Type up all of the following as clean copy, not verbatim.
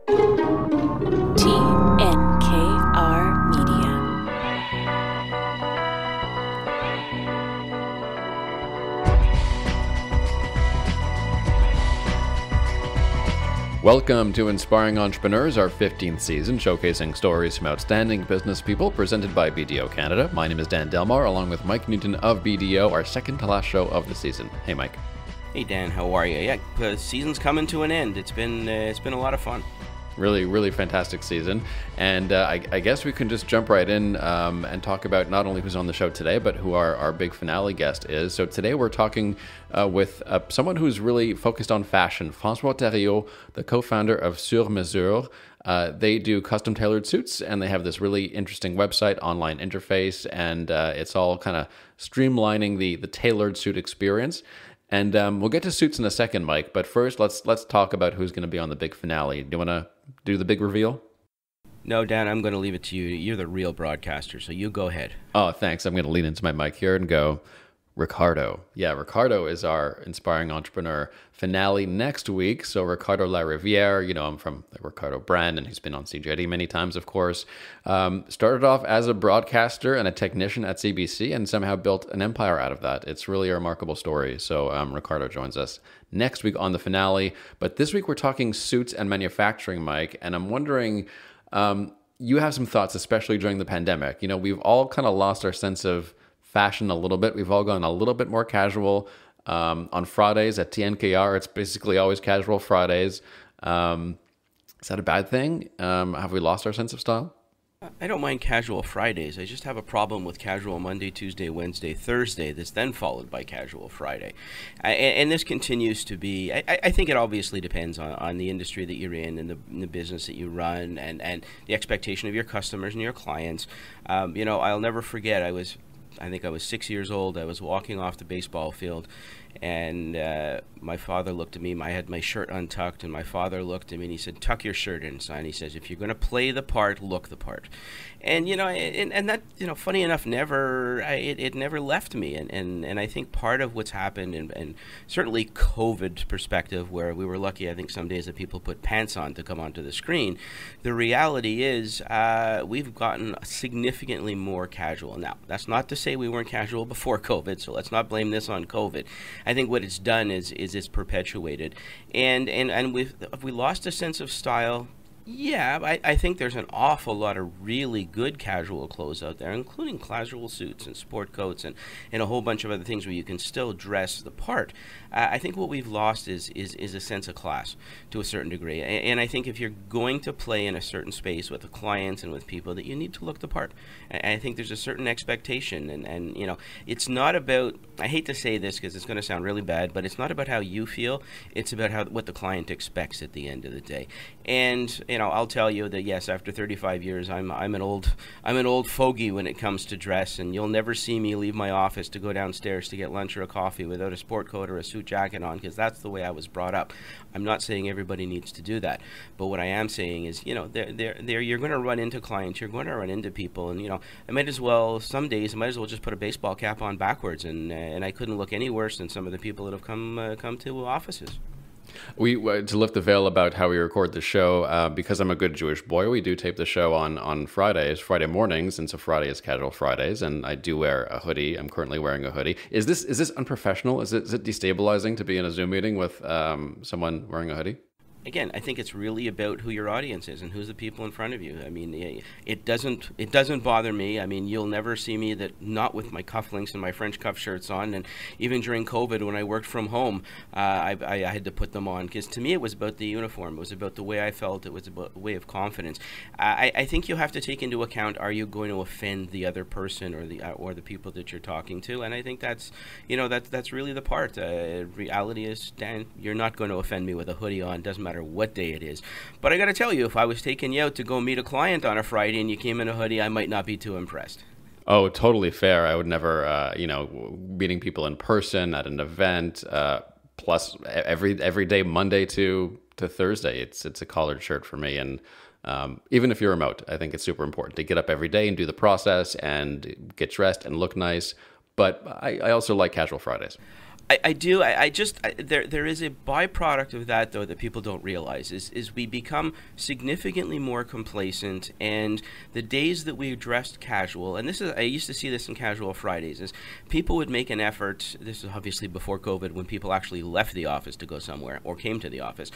TNKR Media. Welcome to Inspiring Entrepreneurs, our 15th season, showcasing stories from outstanding business people presented by BDO Canada. My name is Dan Delmar, along with Mike Newton of BDO, our second to last show of the season. Hey, Mike. Hey Dan, how are you? Yeah, the season's coming to an end. It's been a lot of fun. Really fantastic season. And I guess we can just jump right in and talk about not only who's on the show today, but who our big finale guest is. So today we're talking with someone who's really focused on fashion, François Thériault, the co-founder of Sur Mesure. They do custom tailored suits, and they have this really interesting website, online interface, and it's all kind of streamlining the tailored suit experience. And we'll get to suits in a second, Mike. But first, let's talk about who's going to be on the big finale. Do you want to do the big reveal? No, Dan, I'm going to leave it to you. You're the real broadcaster, so you go ahead. Oh, thanks. I'm going to lean into my mic here and go, Ricardo. Yeah, Ricardo is our Inspiring Entrepreneur finale next week. So Ricardo Lariviere, you know him from the Ricardo brand, and he's been on CJD many times, of course. Started off as a broadcaster and a technician at CBC and somehow built an empire out of that. It's really a remarkable story. So Ricardo joins us next week on the finale. But this week we're talking suits and manufacturing, Mike, and I'm wondering, you have some thoughts, especially during the pandemic. You know, we've all kind of lost our sense of fashion a little bit. We've all gone a little bit more casual. On Fridays at TNKR, it's basically always casual Fridays. Is that a bad thing? Have we lost our sense of style? I don't mind casual Fridays. I just have a problem with casual Monday, Tuesday, Wednesday, Thursday that's then followed by casual Friday. And this continues to be, I think it obviously depends on the industry that you're in and the business that you run and the expectation of your customers and your clients. I'll never forget, I think I was 6 years old. I was walking off the baseball field, and my father looked at me. I had my shirt untucked, and my father looked at me, and he said, "Tuck your shirt in, son." He says, "If you're going to play the part, look the part." And and that, funny enough, it never left me. And I think part of what's happened, and certainly COVID perspective, where we were lucky, I think some days that people put pants on to come onto the screen. The reality is we've gotten significantly more casual. Now, that's not to say we weren't casual before COVID, so let's not blame this on COVID. I think what it's done is it's perpetuated. And have we lost a sense of style? Yeah, I think there's an awful lot of really good casual clothes out there, including casual suits and sport coats and a whole bunch of other things where you can still dress the part. I think what we've lost is a sense of class to a certain degree. And I think if you're going to play in a certain space with the clients and with people, that you need to look the part. And I think there's a certain expectation. And it's not about, I hate to say this because it's going to sound really bad, but it's not about how you feel. It's about what the client expects at the end of the day. And I'll tell you that yes, after 35 years, I'm an old fogey when it comes to dress, and you'll never see me leave my office to go downstairs to get lunch or a coffee without a sport coat or a suit jacket on, because that's the way I was brought up. I'm not saying everybody needs to do that, but what I am saying is, you're going to run into clients, you're going to run into people, and some days I might as well just put a baseball cap on backwards, and I couldn't look any worse than some of the people that have come to offices. We to lift the veil about how we record the show, because I'm a good Jewish boy, we do tape the show on Friday mornings, and so Friday is casual Fridays, and I do wear a hoodie. I'm currently wearing a hoodie. Is this unprofessional? Is it destabilizing to be in a Zoom meeting with someone wearing a hoodie? Again, I think it's really about who your audience is and who's the people in front of you. I mean, it doesn't bother me. I mean, you'll never see me not with my cufflinks and my French cuff shirts on. And even during COVID, when I worked from home, I had to put them on, because to me it was about the uniform. It was about the way I felt. It was about a way of confidence. I think you have to take into account: are you going to offend the other person or the people that you're talking to? And I think that's really the part. Reality is, Dan, you're not going to offend me with a hoodie on. Doesn't matter what day it is. But I got to tell you, if I was taking you out to go meet a client on a Friday and you came in a hoodie, I might not be too impressed. Oh, totally fair. I would never, meeting people in person at an event, plus every day, Monday to Thursday, it's a collared shirt for me. And even if you're remote, I think it's super important to get up every day and do the process and get dressed and look nice. But I also like casual Fridays. I do. There is a byproduct of that though that people don't realize is we become significantly more complacent, and the days that we dressed casual, and I used to see this in Casual Fridays, is people would make an effort. This is obviously before COVID, when people actually left the office to go somewhere or came to the office.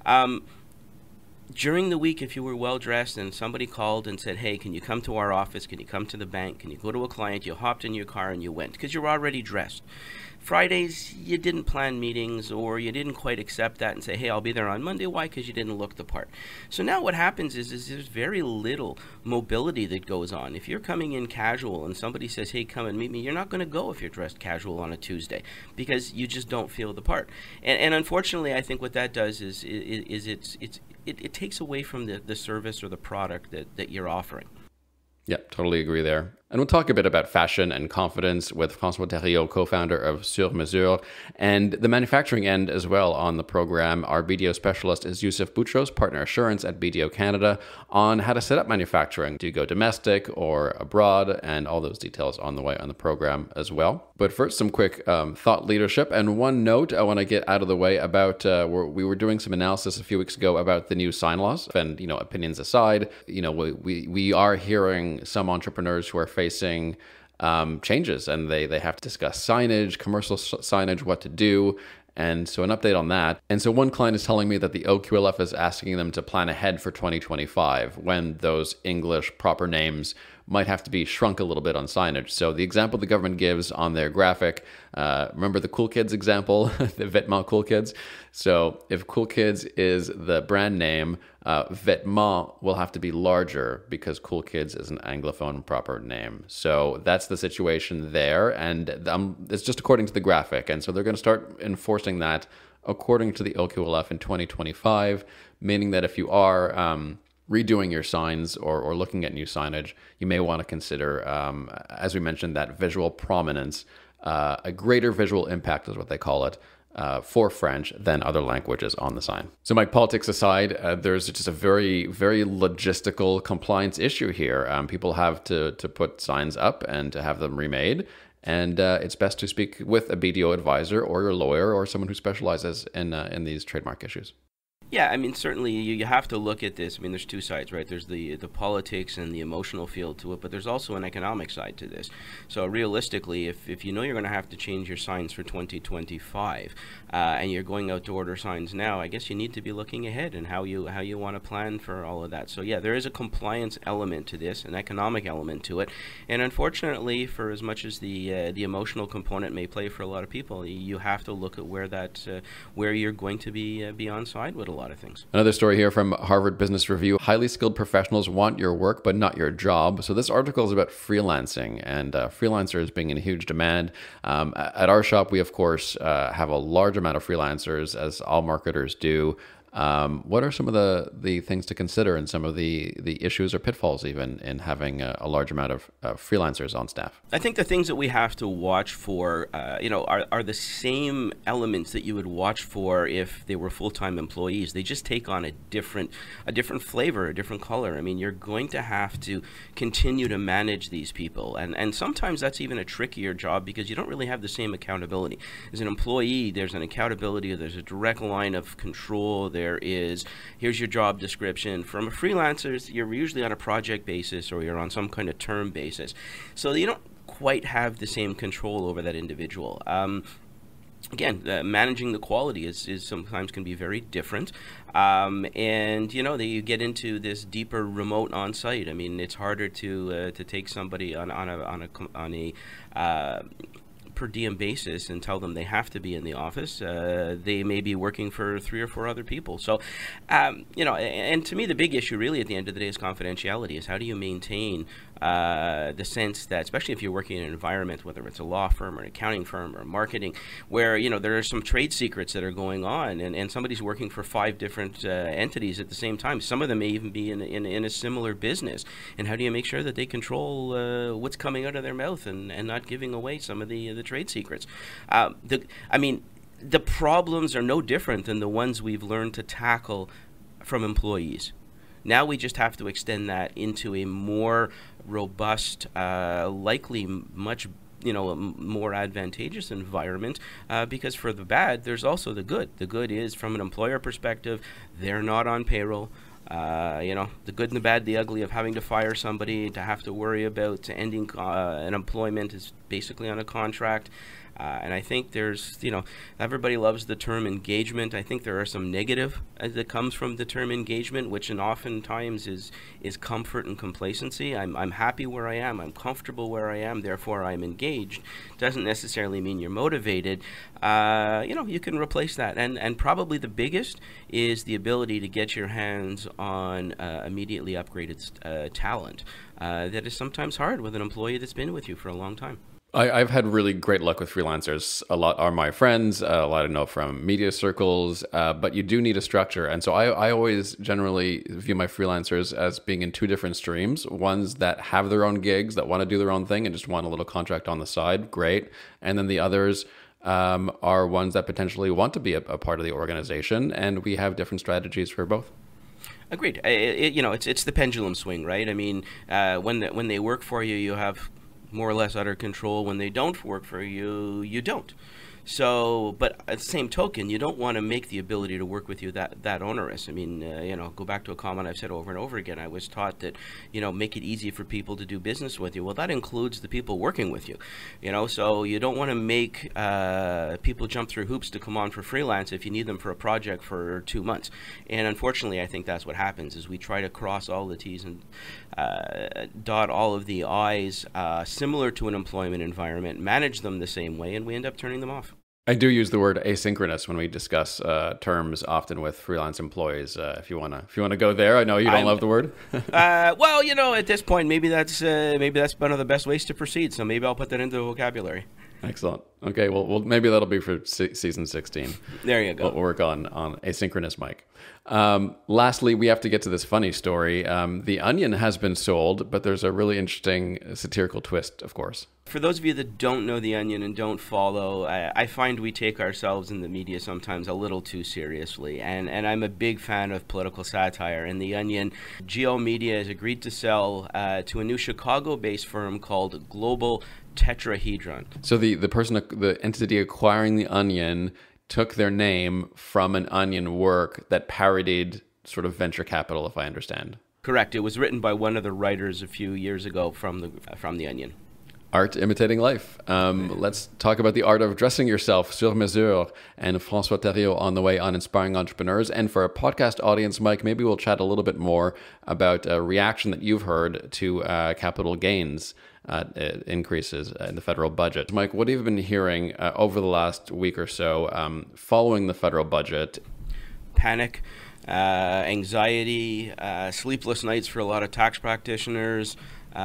During the week, if you were well dressed and somebody called and said, hey, can you come to our office? Can you come to the bank? Can you go to a client? You hopped in your car and you went because you're already dressed. Fridays, you didn't plan meetings, or you didn't quite accept that and say, hey, I'll be there on Monday. Why? Because you didn't look the part. So now what happens is there's very little mobility that goes on. If you're coming in casual and somebody says, hey, come and meet me, you're not going to go if you're dressed casual on a Tuesday because you just don't feel the part. And unfortunately, I think what that does is it takes away from the service or the product that you're offering. Yep, totally agree there. And we'll talk a bit about fashion and confidence with François Thériault, co-founder of Sur Mesure, and the manufacturing end as well on the program. Our BDO specialist is Yusuf Boutros, partner assurance at BDO Canada, on how to set up manufacturing. Do you go domestic or abroad? And all those details on the way on the program as well. But first, some quick thought leadership. And one note I want to get out of the way about, we were doing some analysis a few weeks ago about the new sign laws. And, opinions aside, we are hearing some entrepreneurs who are facing changes, and they have to discuss signage, commercial signage, what to do. And so an update on that. And so one client is telling me that the OQLF is asking them to plan ahead for 2025 when those English proper names might have to be shrunk a little bit on signage. So the example the government gives on their graphic, remember the Cool Kids example, the Vêtements Cool Kids? So if Cool Kids is the brand name, Vêtements will have to be larger because Cool Kids is an Anglophone proper name. So that's the situation there. And it's just according to the graphic. And so they're going to start enforcing that according to the OQLF in 2025, meaning that if you are redoing your signs or looking at new signage, you may want to consider, as we mentioned, that visual prominence, a greater visual impact is what they call it, for French than other languages on the sign. So Mike, politics aside, there's just a very, very logistical compliance issue here. People have to put signs up and to have them remade. And it's best to speak with a BDO advisor or your lawyer or someone who specializes in these trademark issues. Yeah, I mean, certainly you have to look at this. I mean, there's two sides, right? There's the politics and the emotional feel to it, but there's also an economic side to this. So realistically, if you know you're going to have to change your signs for 2025, and you're going out to order signs now, I guess you need to be looking ahead and how you want to plan for all of that. So yeah, there is a compliance element to this, an economic element to it, and unfortunately, for as much as the emotional component may play for a lot of people, you have to look at where you're going to be on side with a lot of things. Another story here from Harvard Business Review. Highly skilled professionals want your work, but not your job. So this article is about freelancing and freelancers being in huge demand. At our shop, we, of course, have a large amount of freelancers, as all marketers do. What are some of the things to consider and some of the issues or pitfalls even in having a large amount of freelancers on staff? I think the things that we have to watch for, are the same elements that you would watch for if they were full-time employees. They just take on a different flavor, a different color. I mean, you're going to have to continue to manage these people, and sometimes that's even a trickier job because you don't really have the same accountability. As an employee, there's an accountability, there's a direct line of control. Here's your job description. From a freelancer, you're usually on a project basis or you're on some kind of term basis. So you don't quite have the same control over that individual. Again, managing the quality is sometimes can be very different. And you get into this deeper remote on-site. I mean, it's harder to take somebody on a per diem basis and tell them they have to be in the office. They may be working for 3 or 4 other people. So, and to me, the big issue really at the end of the day is confidentiality, is how do you maintain the sense that, especially if you're working in an environment, whether it's a law firm or an accounting firm or marketing, where, there are some trade secrets that are going on and somebody's working for 5 different entities at the same time. Some of them may even be in a similar business. And how do you make sure that they control what's coming out of their mouth and not giving away some of the trade secrets? The problems are no different than the ones we've learned to tackle from employees. Now we just have to extend that into a more robust, likely much a more advantageous environment, because for the bad, there's also the good. The good is, from an employer perspective, they're not on payroll. The good and the bad, the ugly of having to fire somebody, to have to worry about ending an employment is basically on a contract. And I think there's, everybody loves the term engagement. I think there are some negative that comes from the term engagement, which oftentimes is comfort and complacency. I'm happy where I am. I'm comfortable where I am. Therefore, I'm engaged. Doesn't necessarily mean you're motivated. You can replace that. And probably the biggest is the ability to get your hands on immediately upgraded talent. That is sometimes hard with an employee that's been with you for a long time. I've had really great luck with freelancers. A lot are my friends, a lot I know from media circles, but you do need a structure. And so I always generally view my freelancers as being in two different streams. Ones that have their own gigs, that want to do their own thing and just want a little contract on the side, great. And then the others are ones that potentially want to be a part of the organization, and we have different strategies for both. Agreed. It's the pendulum swing, right? I mean, when they work for you, you have more or less utter control. When they don't work for you, you don't. So, but at the same token, you don't want to make the ability to work with you that onerous. I mean, go back to a comment I've said over and over again. I was taught that, make it easy for people to do business with you. Well, that includes the people working with you, so you don't want to make people jump through hoops to come on for freelance if you need them for a project for 2 months. And unfortunately, I think that's what happens, is we try to cross all the T's and dot all of the I's, similar to an employment environment, manage them the same way, and we end up turning them off. I do use the word asynchronous when we discuss terms, often with freelance employees. If you wanna go there, I know you don't love the word. Well, at this point, maybe that's one of the best ways to proceed. So maybe I'll put that into the vocabulary. Excellent. Okay, well, maybe that'll be for season 16. There you go. We'll work on asynchronous, Mike. Lastly, we have to get to this funny story. The Onion has been sold, but there's a really interesting satirical twist, of course. For those of you that don't know The Onion and don't follow, I find we take ourselves in the media sometimes a little too seriously. And I'm a big fan of political satire. And The Onion, GO Media has agreed to sell to a new Chicago-based firm called Global Tetrahedron. So the entity acquiring The Onion took their name from an Onion work that parodied sort of venture capital, if I understand. Correct. It was written by one of the writers a few years ago from The Onion. Art imitating life. Let's talk about the art of dressing yourself sur mesure, and François Thériault on the way on Inspiring Entrepreneurs. And for our podcast audience, Mike, maybe we'll chat a little bit more about a reaction that you've heard to capital gains increases in the federal budget. Mike, what have you been hearing over the last week or so following the federal budget? Panic, anxiety, sleepless nights for a lot of tax practitioners.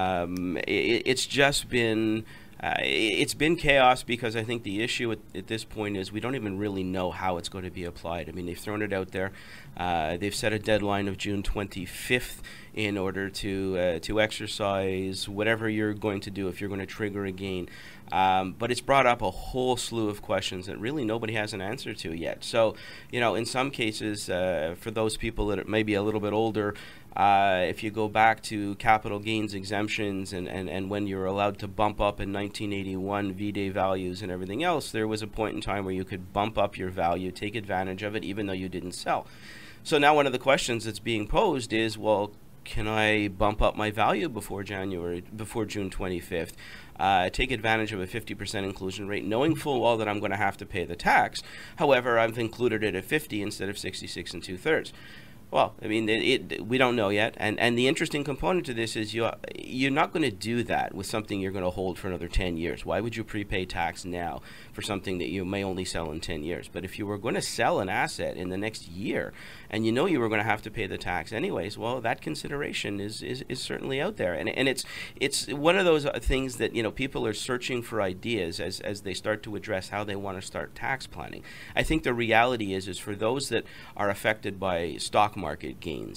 It's just been it's been chaos, because I think the issue at this point is we don't even really know how it's going to be applied. I mean, they've thrown it out there. They've set a deadline of June 25th in order to exercise whatever you're going to do if you're going to trigger a gain. But it's brought up a whole slew of questions that really nobody has an answer to yet. So, in some cases, for those people that are maybe a little bit older, if you go back to capital gains exemptions and when you're allowed to bump up in 1981 V-Day values and everything else, there was a point in time where you could bump up your value, take advantage of it, even though you didn't sell. So now one of the questions that's being posed is, well, can I bump up my value before June 25th? Take advantage of a 50% inclusion rate, knowing full well that I'm going to have to pay the tax. However, I've included it at 50 instead of 66 2/3. Well, I mean, we don't know yet. And the interesting component to this is you're not going to do that with something you're going to hold for another 10 years. Why would you prepay tax now for something that you may only sell in 10 years? But if you were going to sell an asset in the next year and you know you were going to have to pay the tax anyways, well, that consideration is certainly out there. And it's one of those things that, people are searching for ideas as they start to address how they want to start tax planning. I think the reality is for those that are affected by stock market gains,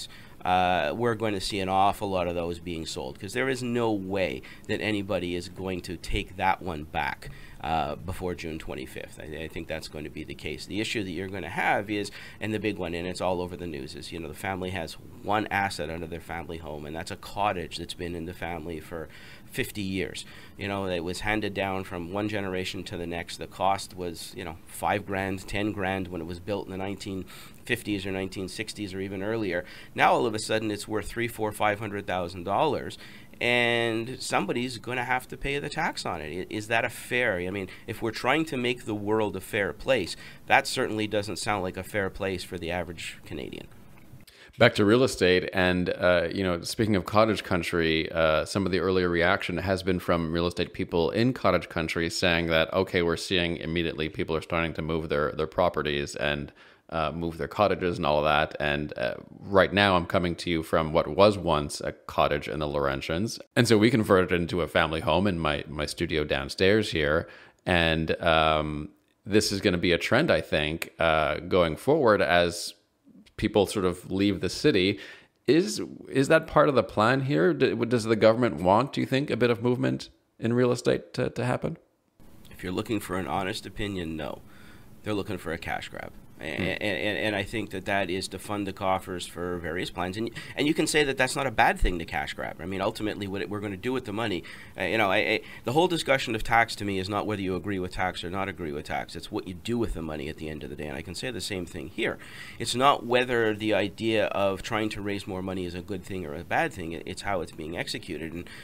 we're going to see an awful lot of those being sold, because there is no way that anybody is going to take that one back before June 25th. I think that's going to be the case. The issue that you're going to have is, and the big one, and it's all over the news, is, the family has one asset under their family home, and that's a cottage that's been in the family for 50 years. It was handed down from one generation to the next. The cost was, $5,000, $10,000 when it was built in the 1950s or 1960s or even earlier. Now all of a sudden it's worth $300,000, $400,000, $500,000. And somebody's going to have to pay the tax on it. Is that a fair? I mean, if we're trying to make the world a fair place, that certainly doesn't sound like a fair place for the average Canadian. Back to real estate, and speaking of cottage country, some of the earlier reaction has been from real estate people in cottage country saying that, okay, we're seeing immediately people are starting to move their properties and move their cottages and all of that. And right now I'm coming to you from what was once a cottage in the Laurentians. And so we converted it into a family home in my studio downstairs here. And this is going to be a trend, I think, going forward as people sort of leave the city. Is that part of the plan here? Does the government want, do you think, a bit of movement in real estate to happen? If you're looking for an honest opinion, no. They're looking for a cash grab. And I think that is to fund the coffers for various plans. And you can say that that's not a bad thing to cash grab. I mean, ultimately, what we're going to do with the money, the whole discussion of tax to me is not whether you agree with tax or not agree with tax. It's what you do with the money at the end of the day. And I can say the same thing here. It's not whether the idea of trying to raise more money is a good thing or a bad thing. It's how it's being executed. And,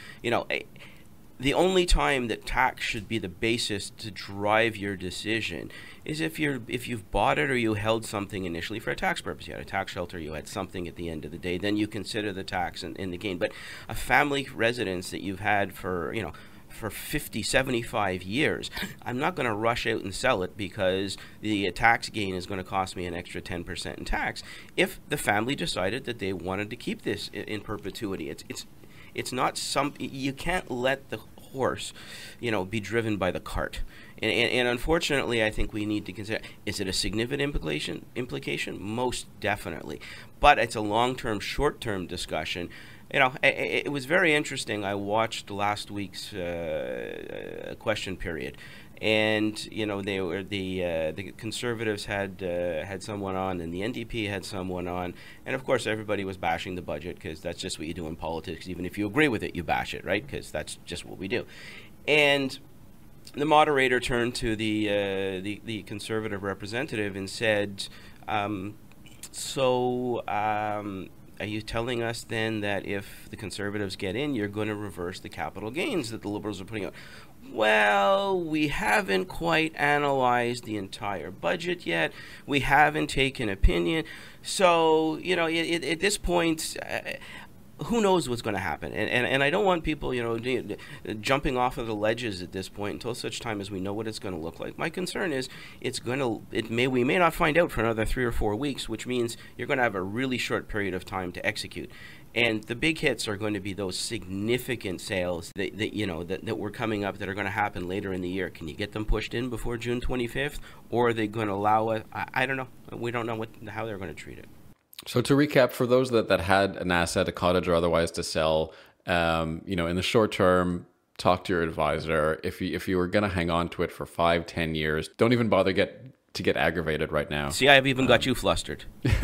the only time that tax should be the basis to drive your decision is if you've bought it or you held something initially for a tax purpose. You had a tax shelter, you had something at the end of the day, then you consider the tax in the gain. But a family residence that you've had for 50, 75 years, I'm not going to rush out and sell it because the tax gain is going to cost me an extra 10% in tax. If the family decided that they wanted to keep this in perpetuity, it's not you can't let the horse, be driven by the cart. And unfortunately, I think we need to consider, is it a significant implication? Most definitely. But it's a long-term, short-term discussion. It was very interesting. I watched last week's question period. And they were the Conservatives had someone on, and the NDP had someone on, and of course everybody was bashing the budget because that's just what you do in politics. Even if you agree with it, you bash it, right? Because that's just what we do. And the moderator turned to the Conservative representative and said, "Are you telling us then that if the Conservatives get in, you're going to reverse the capital gains that the Liberals are putting out?" Well, we haven't quite analyzed the entire budget yet. We haven't taken opinion. So, at this point, who knows what's going to happen? And I don't want people, jumping off of the ledges at this point until such time as we know what it's going to look like. My concern is we may not find out for another 3 or 4 weeks, which means you're going to have a really short period of time to execute. And the big hits are going to be those significant sales that were coming up that are going to happen later in the year. Can you get them pushed in before June 25th, or are they going to allow it? I don't know. We don't know how they're going to treat it. So to recap, for those that had an asset, a cottage or otherwise to sell, in the short term, talk to your advisor. If you were going to hang on to it for 5-10 years, don't even bother to get aggravated right now. See, I've even got you flustered.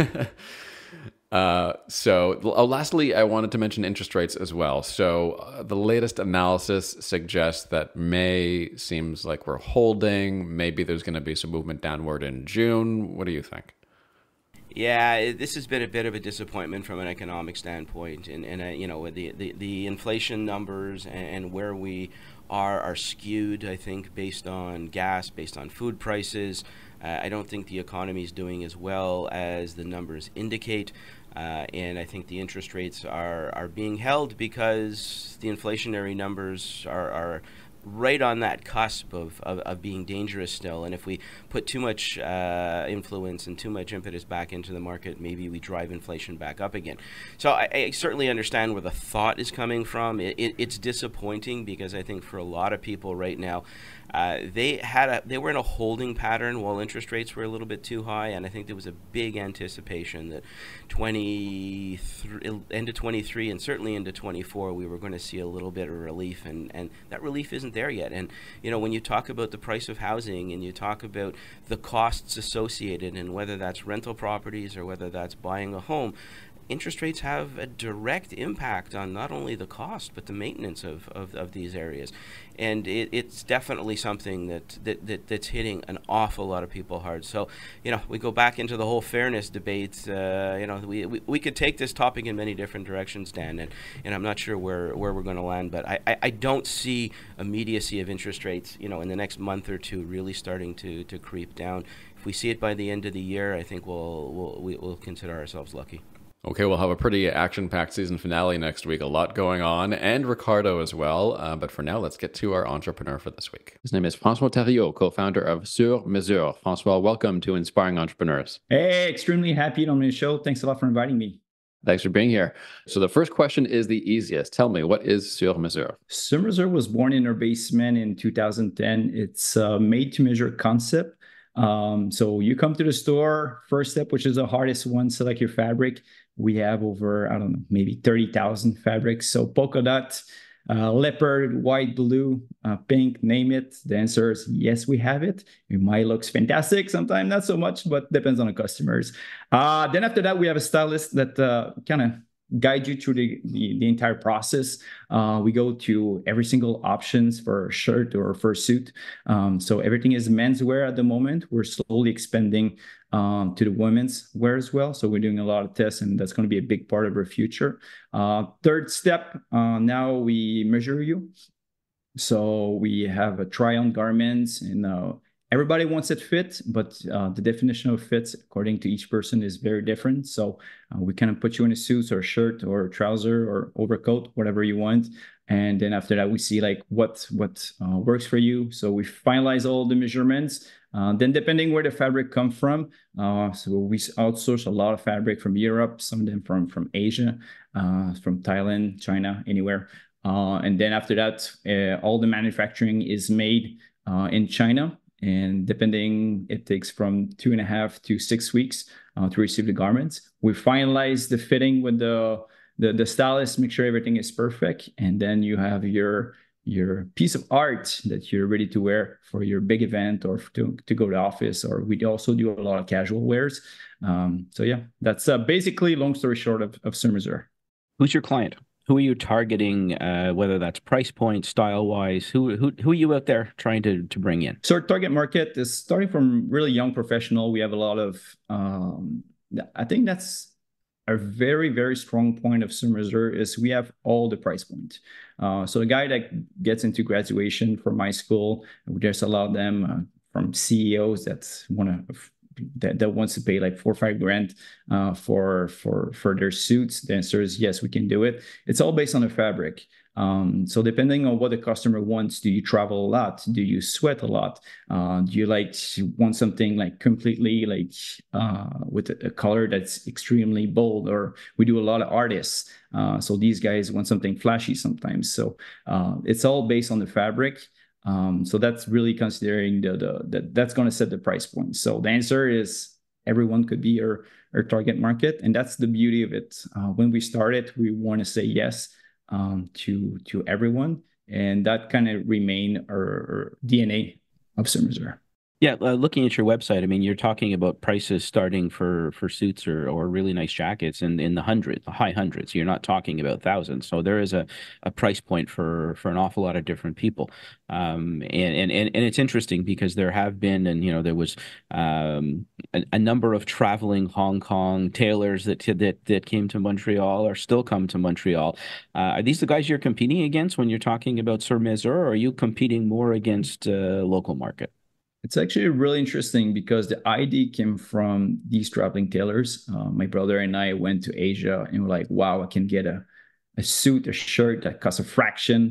Lastly, I wanted to mention interest rates as well. So the latest analysis suggests that May seems like we're holding. Maybe there's going to be some movement downward in June. What do you think? Yeah, this has been a bit of a disappointment from an economic standpoint, and the inflation numbers and where we are skewed, I think, based on gas, based on food prices. I don't think the economy is doing as well as the numbers indicate, and I think the interest rates are being held because the inflationary numbers are right on that cusp of being dangerous still. And if we put too much influence and too much impetus back into the market, maybe we drive inflation back up again. So I certainly understand where the thought is coming from. It's disappointing because I think for a lot of people right now, they were in a holding pattern while interest rates were a little bit too high, and I think there was a big anticipation that end of 23 and certainly into 24 we were going to see a little bit of relief, and that relief isn't there yet. And when you talk about the price of housing and you talk about the costs associated, and whether that's rental properties or whether that's buying a home, interest rates have a direct impact on not only the cost but the maintenance of these areas, and it's definitely something that's hitting an awful lot of people hard. So we go back into the whole fairness debate. We could take this topic in many different directions, Dan, and I'm not sure where we're going to land, but I don't see immediacy of interest rates in the next month or two really starting to creep down. If we see it by the end of the year, I think we'll consider ourselves lucky. Okay, we'll have a pretty action-packed season finale next week. A lot going on, and Ricardo as well. But for now, let's get to our entrepreneur for this week. His name is François Thériault, co-founder of Sur Mesure. François, welcome to Inspiring Entrepreneurs. Hey, extremely happy on the show. Thanks a lot for inviting me. Thanks for being here. So the first question is the easiest. Tell me, what is Sur Mesure? Sur Mesure was born in our basement in 2010. It's a made-to-measure concept. So you come to the store, first step, which is the hardest one, select your fabric. We have over, I don't know, maybe 30,000 fabrics. So polka dot, leopard, white, blue, pink, name it. The answer is yes, we have it. It might look fantastic, sometimes not so much, but depends on the customers. Then after that, we have a stylist that kind of guide you through the entire process. We go to every single options for a shirt or for a suit. So everything is menswear at the moment. We're slowly expanding to the women's wear as well. So we're doing a lot of tests, and that's going to be a big part of our future. Third step, now we measure you. So we have a try-on garments, and everybody wants it fit, but the definition of fits according to each person is very different. So we kind of put you in a suit or a shirt or a trouser or overcoat, whatever you want. And then after that, we see like what works for you. So we finalize all the measurements. Then depending where the fabric comes from, so we outsource a lot of fabric from Europe, some of them from Asia, from Thailand, China, anywhere. And then after that, all the manufacturing is made in China. And depending, it takes from 2.5 to 6 weeks to receive the garments. We finalize the fitting with the stylist, make sure everything is perfect, and then you have your piece of art that you're ready to wear for your big event or to go to the office. Or we also do a lot of casual wears. So yeah, that's basically, long story short, of Sur Mesure. Who's your client? Who are you targeting, whether that's price point, style-wise? Who are you out there trying to bring in? So our target market is starting from really young professional. We have a lot of, I think that's a very, very strong point of Sur Mesure is we have all the price points. So the guy that gets into graduation from my school, there's a lot of them from CEOs that wants to pay like $4 or $5 grand for their suits. The answer is yes, we can do it. It's all based on the fabric. So depending on what the customer wants, do you travel a lot? Do you sweat a lot? Do you want something like completely with a color that's extremely bold? Or we do a lot of artists. So these guys want something flashy sometimes. So it's all based on the fabric. So that's really considering that's going to set the price point. So the answer is everyone could be our target market. And that's the beauty of it. When we started, we want to say yes to everyone. And that kind of remain our DNA of Sur Mesure. Yeah, looking at your website, I mean, you're talking about prices starting for suits or really nice jackets in the high hundreds. You're not talking about thousands. So there is a price point for an awful lot of different people. And it's interesting because there have been, and there was a number of traveling Hong Kong tailors that came to Montreal or still come to Montreal. Are these the guys you're competing against when you're talking about Sur Mesure, or are you competing more against local market? It's actually really interesting because the idea came from these traveling tailors. My brother and I went to Asia and we're like, wow, I can get a suit, a shirt that costs a fraction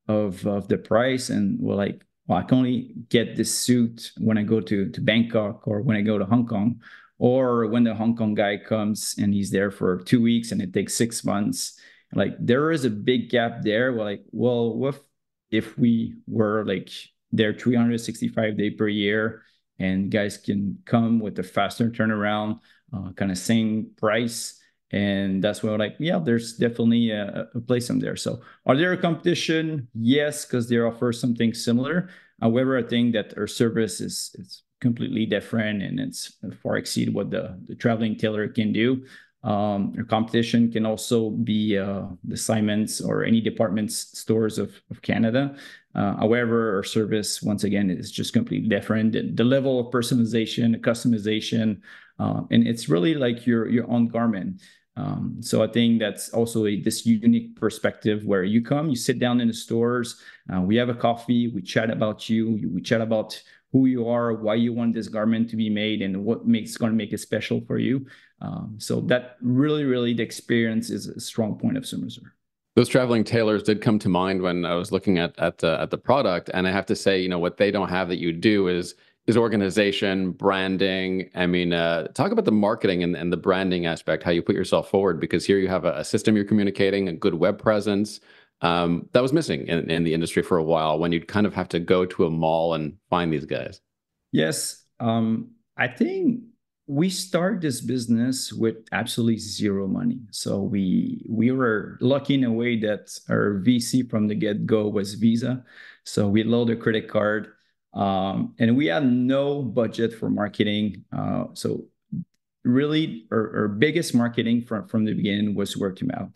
of the price, and we're like, well, I can only get this suit when I go to Bangkok or when I go to Hong Kong, or when the Hong Kong guy comes and he's there for 2 weeks and it takes 6 months. Like there is a big gap there. We're like, well, what if we were like there 365 days per year, and guys can come with a faster turnaround, kind of same price. And that's why we're like, yeah, there's definitely a place in there. So are there a competition? Yes, because they offer something similar. However, I think that our service is completely different, and it's far exceed what the traveling tailor can do. Our competition can also be the Simons or any department stores of Canada. However, our service, once again, is just completely different. The level of personalization, customization, and it's really like your own garment. So I think that's also this unique perspective where you come, you sit down in the stores, we have a coffee, we chat about you, we chat about who you are, why you want this garment to be made, and what makes going to make it special for you. So that really the experience is a strong point of Sur Mesure. Those traveling tailors did come to mind when I was looking at the product, and I have to say, what they don't have that you do is organization, branding. I mean, talk about the marketing and the branding aspect, how you put yourself forward, because here you have a system you're communicating, a good web presence. That was missing in the industry for a while, when you'd kind of have to go to a mall and find these guys. Yes. I think we started this business with absolutely zero money. So we were lucky in a way that our VC from the get-go was Visa. So we loaded a credit card, and we had no budget for marketing. So really our biggest marketing from the beginning was word of mouth.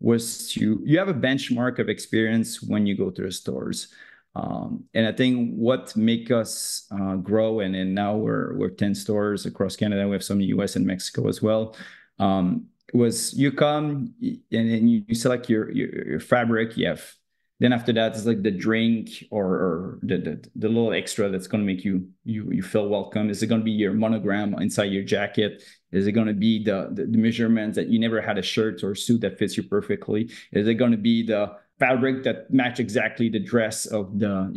You have a benchmark of experience when you go to the stores. And I think what make us grow, and now we're 10 stores across Canada. We have some in the US and Mexico as well. Was you come and then you select your fabric. Then after that, it's like the drink or the little extra that's going to make you feel welcome. Is it going to be your monogram inside your jacket? Is it going to be the measurements that you never had a shirt or suit that fits you perfectly? Is it going to be the fabric that match exactly the dress of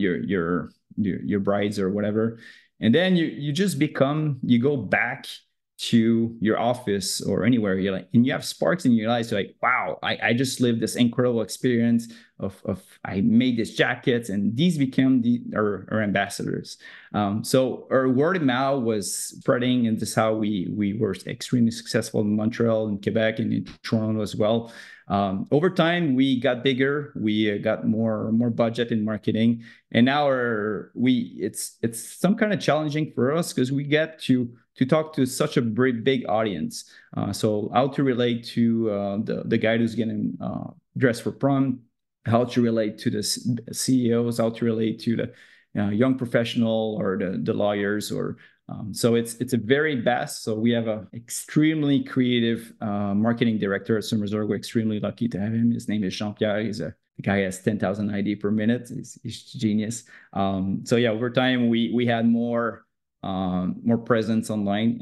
your brides or whatever? And then you just you go back to your office or anywhere, you're like, and you have sparks in your eyes. You're like, wow, I just lived this incredible experience of I made these jackets, and these became our ambassadors. So our word of mouth was spreading, and this is how we were extremely successful in Montreal and Quebec and in Toronto as well. Over time, we got bigger. We got more budget in marketing, and now it's some kind of challenging for us because we get to talk to such a big audience. So how to relate to the guy who's getting dressed for prom, how to relate to the CEOs, how to relate to the young professional or the lawyers, or so it's a very vast. So we have a extremely creative marketing director at Sur Mesure. We're extremely lucky to have him. His name is Jean-Pierre. The guy has 10,000 ID per minute. He's genius. So yeah, over time we had more presence online,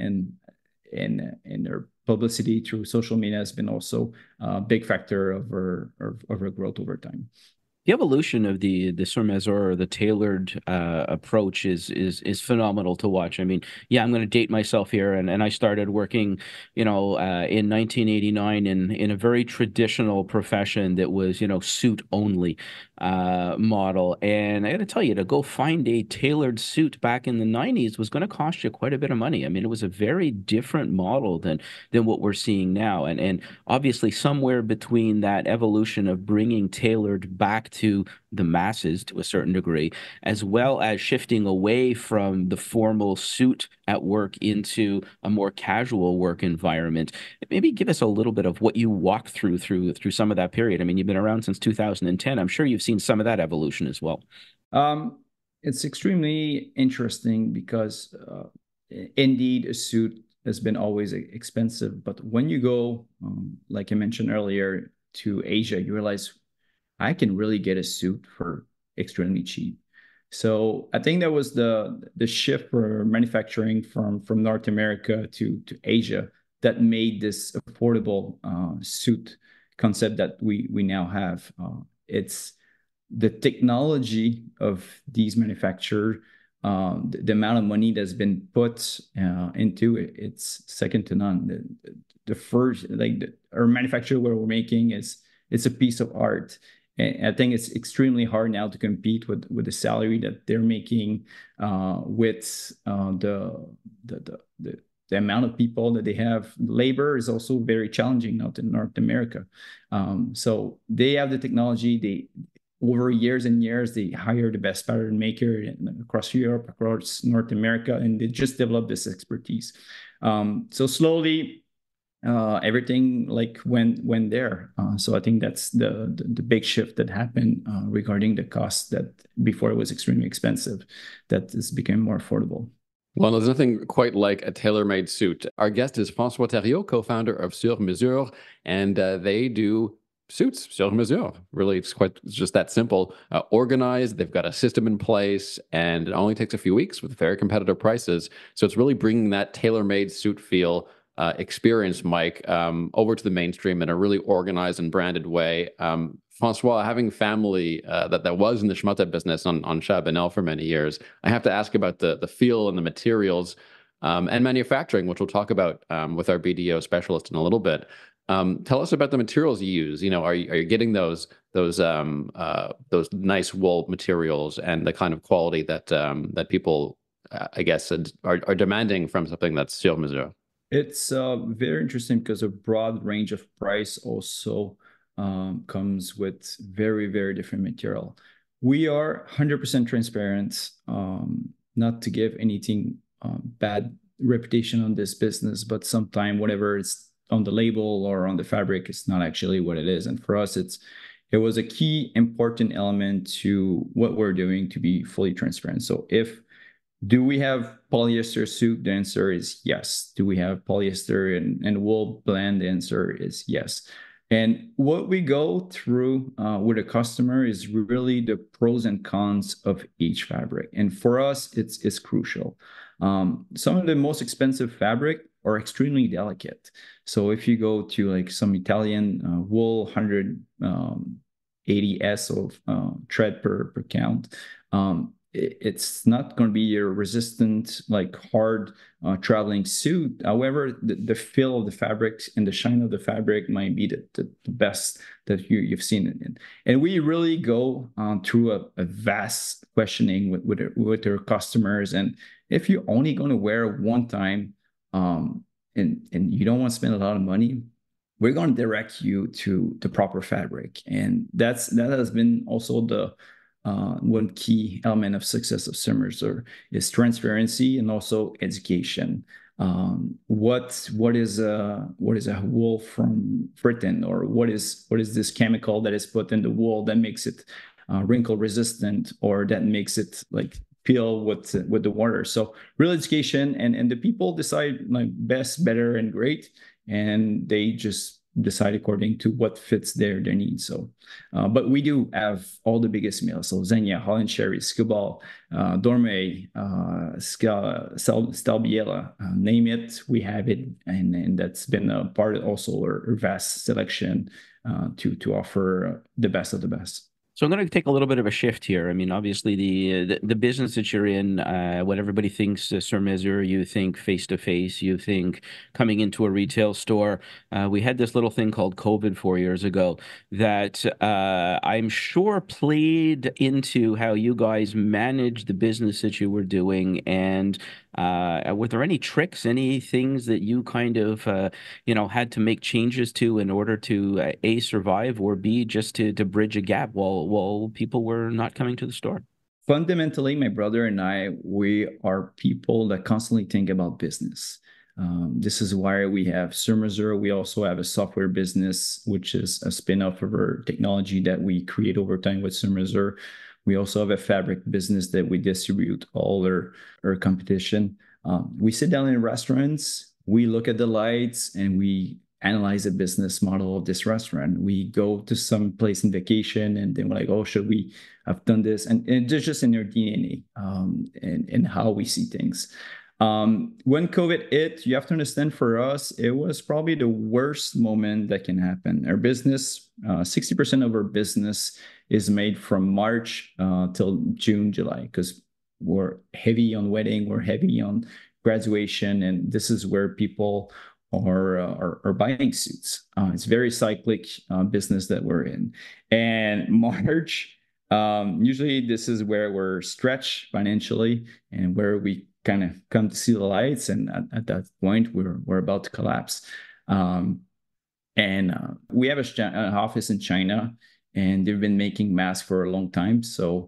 and their publicity through social media has been also a big factor of our growth over time. The evolution of the Sur Mesure, or the tailored approach, is phenomenal to watch. I mean, yeah, I'm going to date myself here, and I started working, in 1989 in a very traditional profession that was, suit only model. And I got to tell you, to go find a tailored suit back in the 90s was going to cost you quite a bit of money. I mean, it was a very different model than what we're seeing now, and obviously somewhere between that evolution of bringing tailored back to the masses to a certain degree, as well as shifting away from the formal suit at work into a more casual work environment. Maybe give us a little bit of what you walked through some of that period. I mean, you've been around since 2010. I'm sure you've seen some of that evolution as well. It's extremely interesting because indeed a suit has been always expensive, but when you go, like I mentioned earlier, to Asia, you realize I can really get a suit for extremely cheap. So I think that was the shift for manufacturing from North America to Asia that made this affordable suit concept that we now have. It's the technology of these manufacturers, the amount of money that's been put into it, it's second to none. The first, our manufacturer what we're making it's a piece of art. And I think it's extremely hard now to compete with the salary that they're making, with the amount of people that they have. Labor is also very challenging now in North America. So they have the technology. They over years and years they hire the best pattern maker across Europe, across North America, and they just develop this expertise. So slowly everything went there. So I think that's the big shift that happened regarding the cost, that before it was extremely expensive, that has become more affordable. Well, there's nothing quite like a tailor-made suit. Our guest is François Thériault, co-founder of Sur Mesure, and they do suits sur mesure. Really, it's just that simple. Organized, they've got a system in place, and it only takes a few weeks with very competitive prices. So it's really bringing that tailor-made suit feel experience, Mike, over to the mainstream in a really organized and branded way. Francois, having family that was in the Schmata business on Chabanel for many years, I have to ask about the feel and the materials and manufacturing, which we'll talk about with our BDO specialist in a little bit. Tell us about the materials you use. Are you getting those nice wool materials and the kind of quality that people, I guess, are demanding from something that's sur mesure? It's very interesting because a broad range of price also comes with very, very different material. We are 100% transparent, not to give anything bad reputation on this business, but sometimes whatever is on the label or on the fabric is not actually what it is. And for us, it was a key important element to what we're doing to be fully transparent. So do we have polyester suit? The answer is yes. Do we have polyester and wool blend? The answer is yes. And what we go through with a customer is really the pros and cons of each fabric. And for us, it's crucial. Some of the most expensive fabric are extremely delicate. So if you go to some Italian wool, 180 S of thread per count, it's not going to be your resistant, hard traveling suit. However, the feel of the fabric and the shine of the fabric might be the best that you've seen it in. And we really go through a vast questioning with our customers. And if you're only going to wear one time and you don't want to spend a lot of money, we're going to direct you to the proper fabric. And that has been also the one key element of success of Sur Mesure is transparency and also education. What is a wool from Britain, or what is this chemical that is put in the wool that makes it wrinkle resistant, or that makes it peel with the water? So real education, and the people decide best, better, and great, and they just decide according to what fits their needs. So, but we do have all the biggest mills. So Zegna, Holland Cherry, Scubal, Dorme, Stalbiella, name it, we have it. And that's been a part of also our vast selection to offer the best of the best. So I'm going to take a little bit of a shift here. I mean, obviously, the business that you're in, what everybody thinks Sur Mesure, you think face-to-face, you think coming into a retail store. We had this little thing called COVID 4 years ago that I'm sure played into how you guys managed the business that you were doing. And were there any tricks, any things that you kind of, had to make changes to in order to A, survive, or B, just to bridge a gap while people were not coming to the store? Fundamentally, my brother and I, we are people that constantly think about business. This is why we have Sur Mesure. We also have a software business, which is a spin-off of our technology that we create over time with Sur Mesure. We also have a fabric business that we distribute all our competition. We sit down in restaurants, we look at the lights, and we analyze the business model of this restaurant. We go to some place in vacation, and then we're like, oh, should we have done this? And it's just in our DNA and how we see things. When COVID hit, you have to understand, for us, it was probably the worst moment that can happen. Our business, 60% of our business is made from March till June, July, because we're heavy on wedding, we're heavy on graduation, and this is where people are buying suits. It's very cyclic business that we're in. And March, usually this is where we're stretched financially and where we kind of come to see the lights. And at that point, we're about to collapse. And we have an office in China, and they've been making masks for a long time. So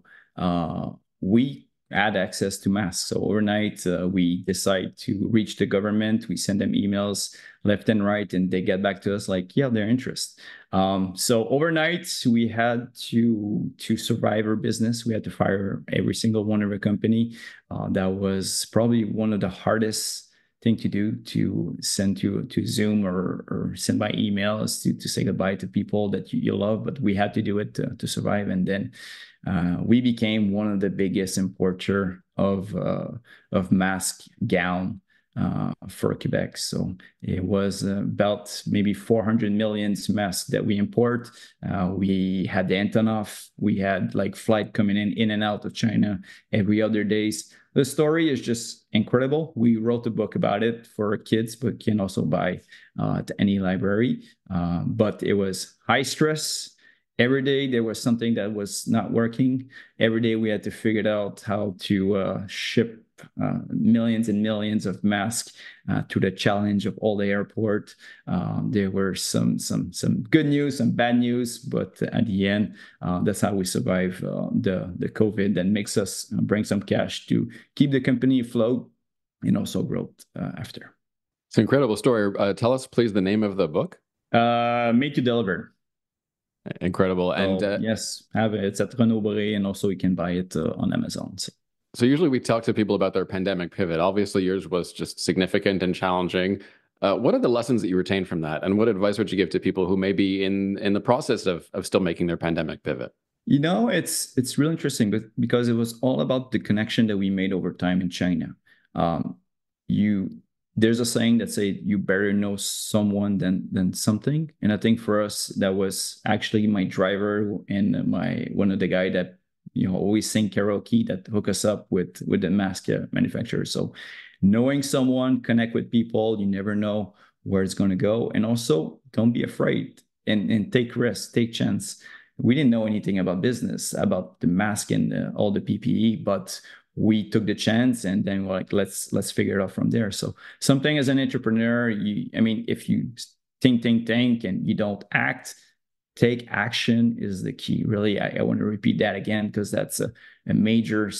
we had access to masks. So overnight, we decide to reach the government. We send them emails left and right, and they get back to us like, yeah, they're interested. So overnight, we had to survive our business. We had to fire every single one of our company. That was probably one of the hardest thing to do, to send to Zoom or send by emails to say goodbye to people that you love. But we had to do it to survive. And then we became one of the biggest importer of mask gown for Quebec. So it was about maybe 400 million masks that we import. We had the Antonov. We had like flight coming in and out of China every other days. The story is just incredible. We wrote a book about it for kids, but can also buy at any library. But it was high stress. Every day there was something that was not working. Every day we had to figure out how to ship millions and millions of masks to the challenge of all the airport. There were some good news, some bad news, but at the end, that's how we survive the COVID, and makes us bring some cash to keep the company afloat and also growth after. It's an incredible story. Tell us, please, the name of the book. Made to Deliver. Incredible. And yes, have it. It's at Renaud Bré, and also you can buy it on Amazon. So usually we talk to people about their pandemic pivot. Obviously, yours was just significant and challenging. What are the lessons that you retained from that? And what advice would you give to people who may be in the process of still making their pandemic pivot? You know, it's really interesting, but because it was all about the connection that we made over time in China. There's a saying that say you better know someone than something. And I think for us, that was actually my driver and one of the guy that always sing karaoke that hook us up with the mask manufacturer. So knowing someone, connect with people, you never know where it's going to go. And also don't be afraid and take risks, take chance. We didn't know anything about business, about the mask and all the PPE, but we took the chance, and then we're like, let's figure it out from there. So something as an entrepreneur, if you think and you don't act, take action is the key. Really, I want to repeat that again, because that's a major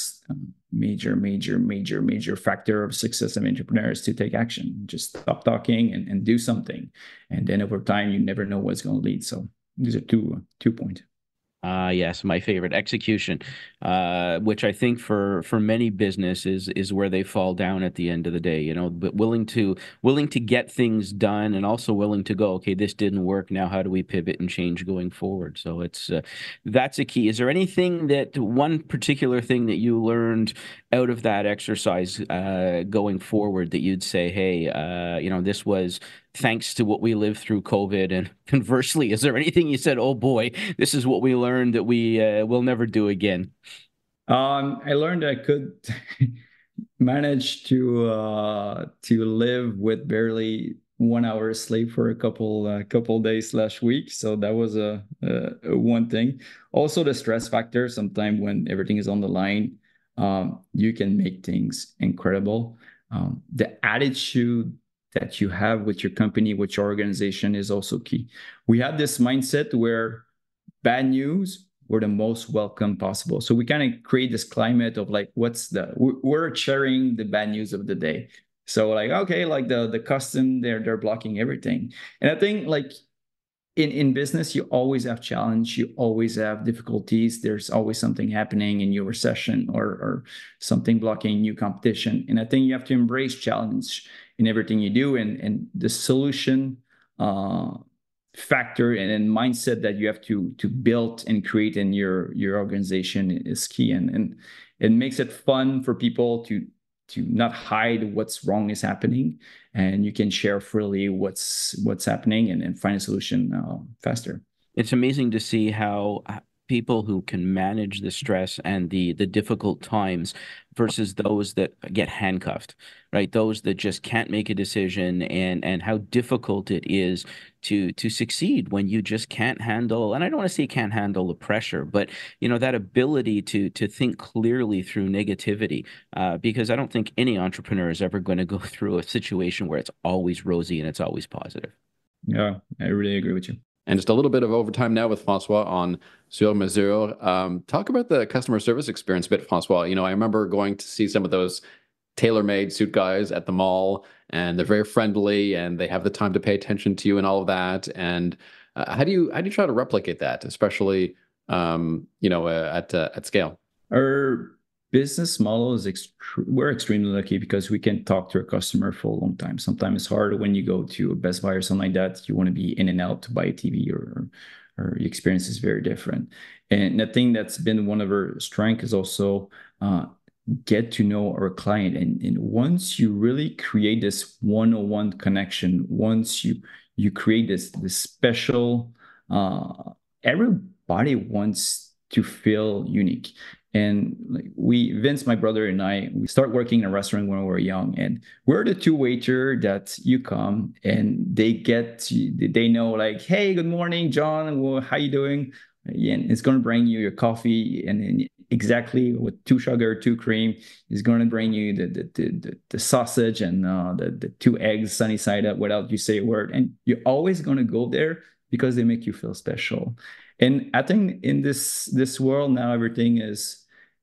factor of success of entrepreneurs, to take action. Just stop talking and do something. And then over time, you never know what's going to lead. So these are two points. Yes, my favorite, execution, which I think for many businesses is where they fall down at the end of the day, but willing to get things done, and also willing to go, okay, this didn't work. Now, how do we pivot and change going forward? So that's a key. Is there one particular thing that you learned out of that exercise going forward that you'd say, hey, this was thanks to what we lived through COVID? And conversely, is there anything you said, oh boy, this is what we learned that we will never do again? I learned I could manage to live with barely 1 hour sleep for a couple days / week. So that was a one thing. Also, the stress factor. Sometimes when everything is on the line, you can make things incredible. The attitude that you have with your company, with your organization, is also key. We had this mindset where bad news were the most welcome possible. So we kind of create this climate of like, we're sharing the bad news of the day. So like, okay, like the custom, they're blocking everything. And I think like in business, you always have challenge, you always have difficulties. There's always something happening in your recession or something blocking new competition. And I think you have to embrace challenge in everything you do, and the solution factor and mindset that you have to build and create in your organization is key, and it makes it fun for people to not hide what's wrong is happening, and you can share freely what's happening and find a solution faster. It's amazing to see how people who can manage the stress and the difficult times versus those that get handcuffed, right? Those that just can't make a decision, and how difficult it is to succeed when you just can't handle, and I don't want to say can't handle the pressure, but that ability to think clearly through negativity. Because I don't think any entrepreneur is ever going to go through a situation where it's always rosy and it's always positive. Yeah, I really agree with you. And just a little bit of overtime now with Francois on Sur Mesure. Talk about the customer service experience a bit, Francois. I remember going to see some of those tailor-made suit guys at the mall, and they're very friendly, and they have the time to pay attention to you and all of that. And how do you try to replicate that, especially at scale? Our business model is we're extremely lucky because we can talk to a customer for a long time. Sometimes it's hard when you go to a Best Buy or something like that. You want to be in and out to buy a TV, or the experience is very different. And the thing that's been one of our strengths is also get to know our client. And once you really create this one-on-one connection, once you create this special, everybody wants to feel unique. And like Vince, my brother, and we start working in a restaurant when we were young, and we're the two waiter that you come and they know, like, hey, good morning, John. Well, how you doing? And it's going to bring you your coffee, and then exactly with 2 sugar, 2 cream, is going to bring you the sausage and the 2 eggs sunny side up without you say a word. And you're always going to go there because they make you feel special. And I think in this world now, everything is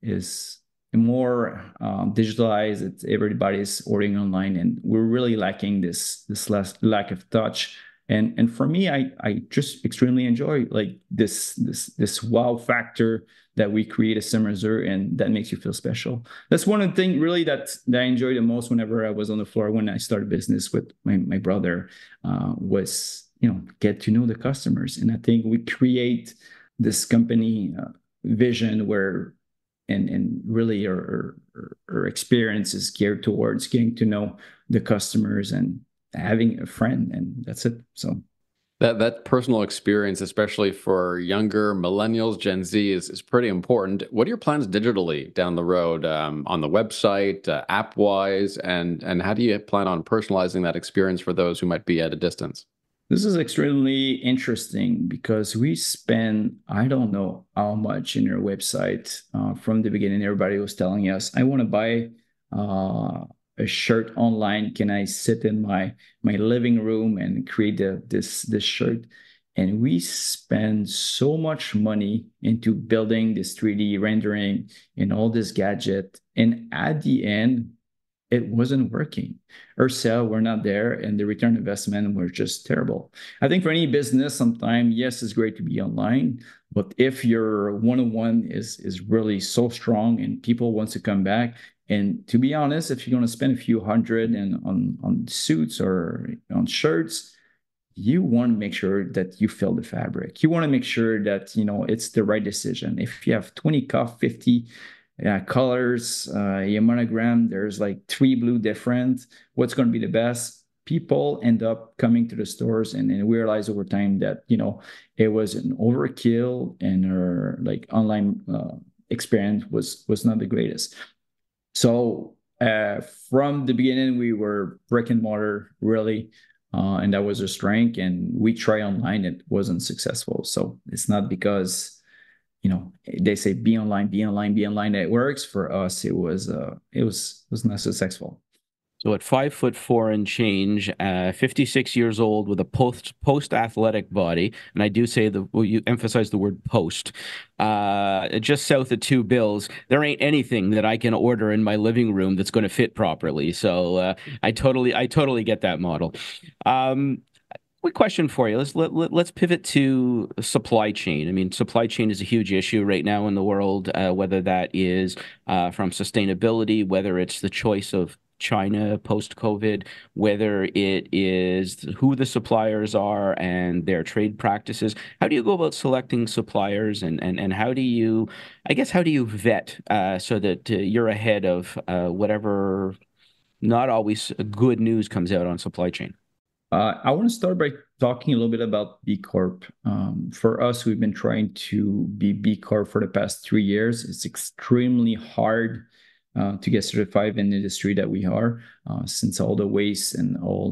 more digitalized. Everybody's ordering online, and we're really lacking this lack of touch. And for me, I just extremely enjoy like this wow factor that we create at Sur Mesure, and that makes you feel special. That's one of the things really that I enjoy the most whenever I was on the floor when I started business with my brother, was get to know the customers. And I think we create this company vision where and really our experience is geared towards getting to know the customers and having a friend, and that's it. So that personal experience, especially for younger millennials, Gen Z, is pretty important. What are your plans digitally down the road, on the website, app wise, and how do you plan on personalizing that experience for those who might be at a distance? This is extremely interesting because we spend, I don't know how much in our website. From the beginning, everybody was telling us, I want to buy a shirt online. Can I sit in my living room and create this shirt? And we spend so much money into building this 3D rendering and all this gadget. And at the end, it wasn't working. Our sales were not there, and the return investment were just terrible. I think for any business, sometimes, yes, it's great to be online, but if your one-on-one is really so strong and people want to come back, and to be honest, if you're going to spend a few hundred on suits or on shirts, you want to make sure that you fill the fabric. You want to make sure that it's the right decision. If you have 20 cuff, 50 colors, your monogram, there's like 3 blue different, what's going to be the best? People end up coming to the stores and realize over time that it was an overkill, and our like online experience was not the greatest. So from the beginning, we were brick and mortar really, and that was a strength. And we tried online, it wasn't successful. So it's not because they say be online, be online, be online. It works for us. It was not successful. So at 5'4" and change, 56 years old with a post athletic body, and I do say you emphasize the word post. Just south of 2 Bills, there ain't anything that I can order in my living room that's going to fit properly. So I totally get that model. Quick question for you. Let's pivot to supply chain. I mean, supply chain is a huge issue right now in the world, whether that is from sustainability, whether it's the choice of China post-COVID, whether it is who the suppliers are and their trade practices. How do you go about selecting suppliers, and how do you vet so that you're ahead of whatever not always good news comes out on supply chain? I want to start by talking a little bit about B Corp. For us, we've been trying to be B Corp for the past 3 years. It's extremely hard to get certified in the industry that we are, since all the waste and all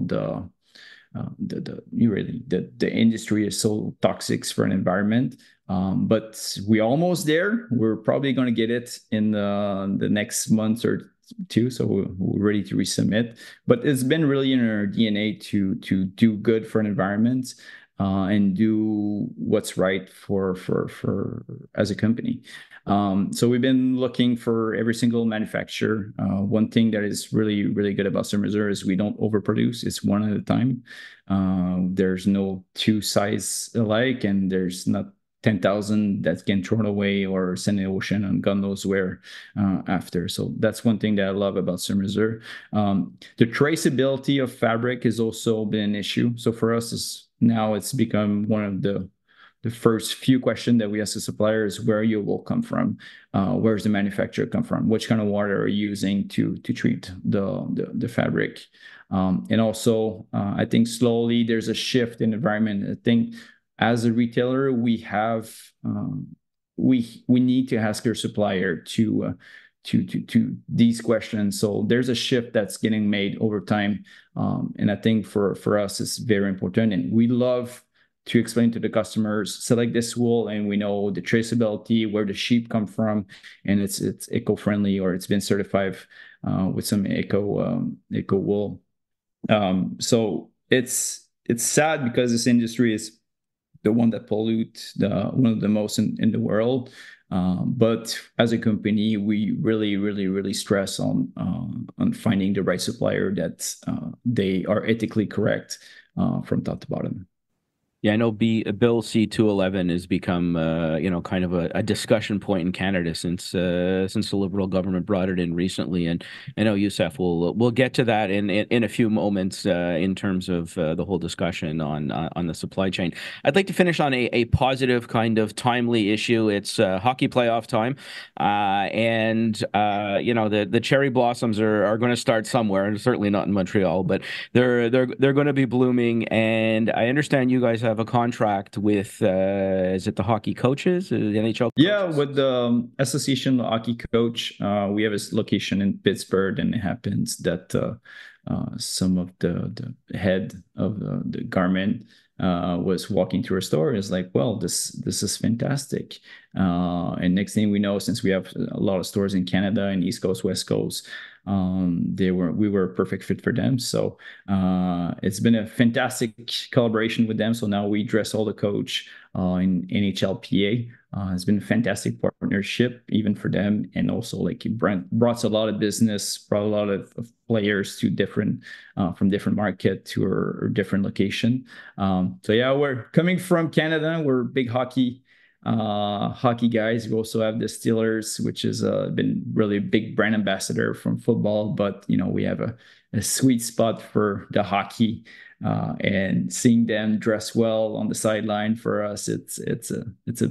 the industry is so toxic for an environment. But we're almost there. We're probably going to get it in the next month or two, so we're ready to resubmit. But it's been really in our DNA to do good for an environment, and do what's right for as a company. So we've been looking for every single manufacturer. One thing that is really, really good about Sur-Mesure is we don't overproduce. It's one at a time. There's no two size alike, and there's not 10,000 that can thrown away or send in the ocean and God knows where after. So that's one thing that I love about Sur-Mesure. The traceability of fabric has also been an issue. So for us, it's become one of the first few questions that we ask the suppliers: where your wool come from, where's the manufacturer come from, which kind of water are you using to treat the fabric. And also, I think slowly there's a shift in environment. I think as a retailer, we need to ask our supplier to these questions. So there's a shift that's getting made over time, and I think for us it's very important. And we love to explain to the customers, select this wool, and we know the traceability, where the sheep come from, and it's eco-friendly, or it's been certified with some eco wool. So it's sad because this industry is the one that pollutes one of the most in the world. But as a company, we really, really, really stress on finding the right supplier that they are ethically correct from top to bottom. Yeah, I know Bill C-211 has become, kind of a discussion point in Canada since the Liberal government brought it in recently, and I know Youssef will get to that in a few moments in terms of the whole discussion on the supply chain. I'd like to finish on a positive kind of timely issue. It's hockey playoff time, and the cherry blossoms are going to start somewhere, and certainly not in Montreal, but they're going to be blooming. And I understand you guys have a contract with is it the hockey coaches, the NHL coaches? Yeah, with the Association Hockey Coach, we have a location in Pittsburgh, and it happens that some of the head of the garment was walking through a store and is like, well, this is fantastic. And next thing we know, since we have a lot of stores in Canada and East Coast, West Coast, we were a perfect fit for them. So it's been a fantastic collaboration with them. So now we dress all the coach in NHLPA. It's been a fantastic partnership even for them, and also like it brought a lot of business, brought a lot of players to different from different market to or different location. So yeah, we're coming from Canada. We're big hockey guys. We also have the Steelers, which has been really a big brand ambassador from football, but we have a sweet spot for the hockey, and seeing them dress well on the sideline for us, it's a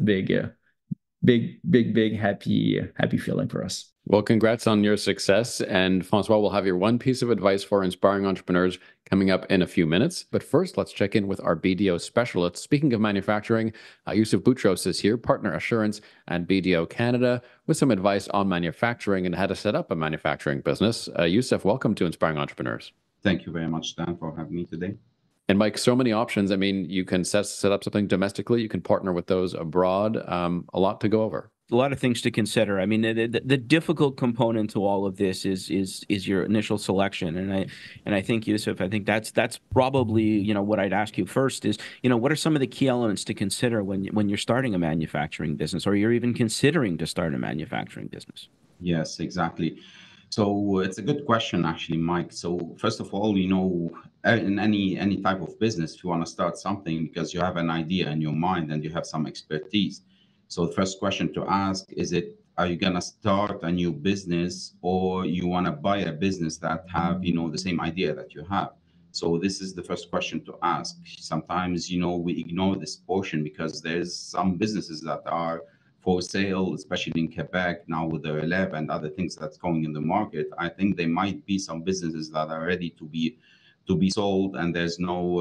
big happy feeling for us. Well, congrats on your success. And Francois will have your one piece of advice for inspiring entrepreneurs coming up in a few minutes. But first, let's check in with our BDO specialist. Speaking of manufacturing, Youssef Boutros is here, partner assurance at BDO Canada, with some advice on manufacturing and how to set up a manufacturing business. Youssef, welcome to Inspiring Entrepreneurs. Thank you very much, Dan, for having me today. And Mike, so many options. I mean, you can set up something domestically, you can partner with those abroad. A lot to go over. A lot of things to consider. I mean, the difficult component to all of this is your initial selection, and I think Youssef, I think that's probably what I'd ask you first is what are some of the key elements to consider when you're starting a manufacturing business, or you're even considering to start a manufacturing business? Yes, exactly. So it's a good question, actually, Mike. So first of all, in any type of business, if you want to start something because you have an idea in your mind and you have some expertise. So the first question to ask is are you going to start a new business, or you want to buy a business that have, the same idea that you have? So this is the first question to ask. Sometimes, we ignore this portion because there's some businesses that are for sale, especially in Quebec now with the relève and other things that's going in the market. I think there might be some businesses that are ready to be to be sold, and there's no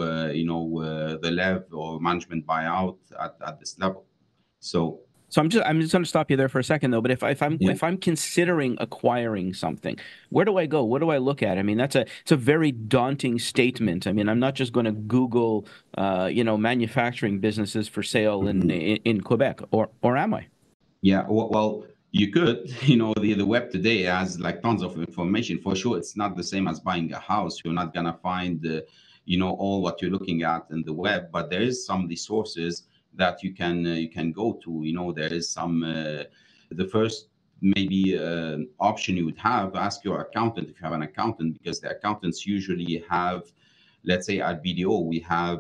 the lev or management buyout at this level. So I'm just going to stop you there for a second, though. But if I'm considering acquiring something, where do I go? What do I look at? I mean, it's a very daunting statement. I mean, I'm not just going to Google, manufacturing businesses for sale in Quebec, or am I? Yeah, well, you could. The web today has like tons of information. For sure, it's not the same as buying a house. You're not gonna find, all what you're looking at in the web, but there is some resources that you can go to. There is some the first maybe option you would have, ask your accountant if you have an accountant, because the accountants usually have, let's say at BDO, we have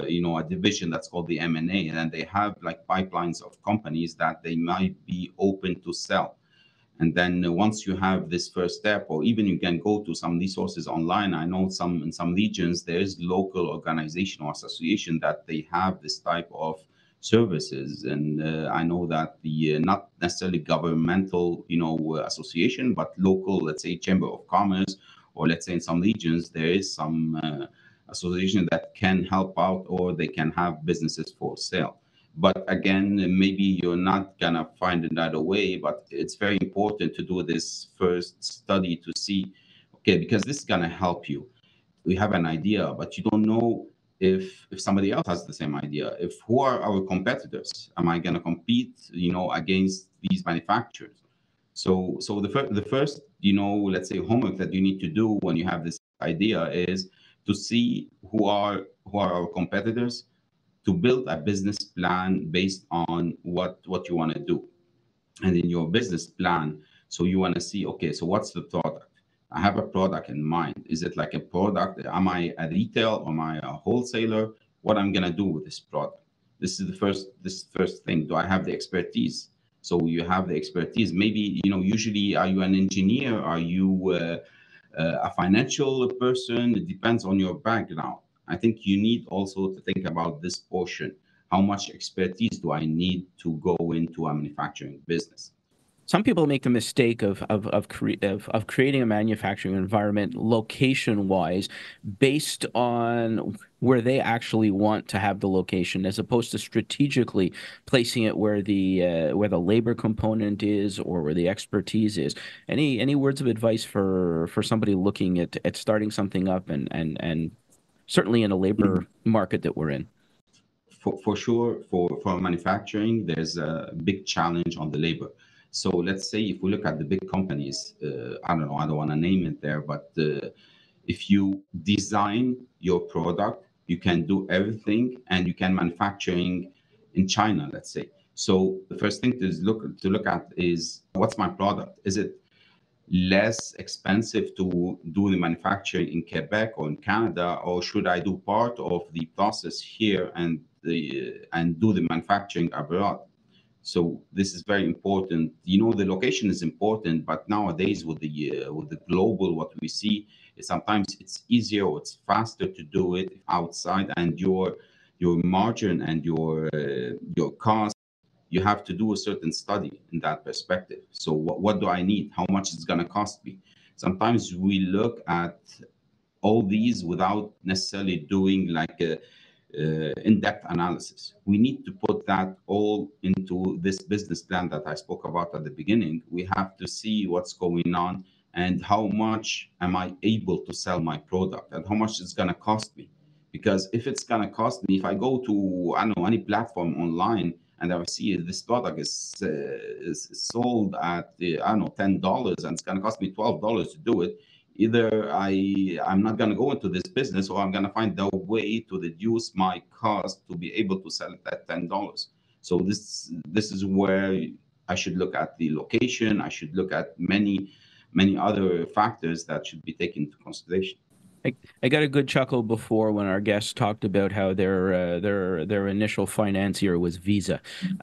a division that's called the M&A, and they have like pipelines of companies that they might be open to sell. And then once you have this first step, or even you can go to some resources online. I know in some regions there is local organization or association that they have this type of services, and I know that the not necessarily governmental association, but local, let's say chamber of commerce, or let's say in some regions there is some association that can help out, or they can have businesses for sale. But again, maybe you're not gonna find another way, but it's very important to do this first study to see, okay, because this is gonna help you. We have an idea, but you don't know if somebody else has the same idea. Who are our competitors? Am I gonna compete, against these manufacturers? So the first, let's say homework that you need to do when you have this idea is to see who are our competitors, to build a business plan based on what you want to do. And in your business plan, so you want to see, okay, so what's the product? I have a product in mind. Is it like a product? Am I a retail? Am I a wholesaler? What I'm gonna do with this product? This is this first thing. Do I have the expertise? So you have the expertise. Maybe usually, are you an engineer? Are you a financial person? It depends on your background. I think you need also to think about this portion. How much expertise do I need to go into a manufacturing business? Some people make the mistake of creating a manufacturing environment location-wise based on where they actually want to have the location, as opposed to strategically placing it where the labor component is, or where the expertise is. Any words of advice for somebody looking at starting something up, and certainly in a labor market that we're in? For sure, for manufacturing, there's a big challenge on the labor. So let's say if we look at the big companies, I don't want to name it there, but if you design your product, you can do everything, and you can manufacturing in China, let's say. So the first thing to look at is, what's my product? Is it less expensive to do the manufacturing in Quebec or in Canada, or should I do part of the process here and do the manufacturing abroad? So this is very important. The location is important, but nowadays with the global, what we see is sometimes it's easier or it's faster to do it outside, and your margin and your cost, you have to do a certain study in that perspective. So what do I need? How much is going to cost me? Sometimes we look at all these without necessarily doing like a in-depth analysis. We need to put that all into this business plan that I spoke about at the beginning. We have to see what's going on, and how much am I able to sell my product, and how much it's going to cost me. Because if it's going to cost me, if I go to, I don't know, any platform online, and I see this product is sold at, I don't know, $10, and it's going to cost me $12 to do it, either I'm not going to go into this business, or I'm going to find a way to reduce my cost to be able to sell it at $10. So this is where I should look at the location. I should look at many other factors that should be taken into consideration. I got a good chuckle before when our guests talked about how their initial financier was Visa,